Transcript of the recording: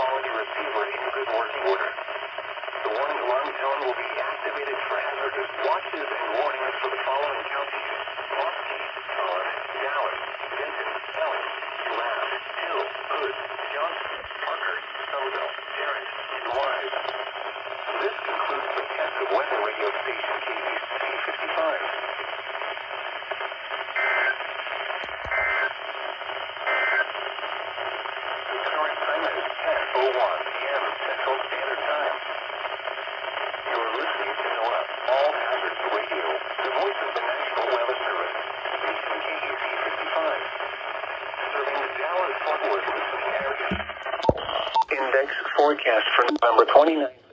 quality receiver in good working order. The warning alarm tone will be activated for hazardous watches and warnings for the following counties: Boston, Collin, Dallas, Denton, Allen, Lab, Hill, Hood, Johnson, Parker, Somerville, Tarrant, and Wise. This concludes the test of weather radio station KEC55. The current time is 10:01 p.m. Central Standard Time. You're listening to NOAA All Hazards Radio, the voice of the National Weather Service, station KEC55, serving the Dallas-Fort Worth listening area. Index forecast for November 29th.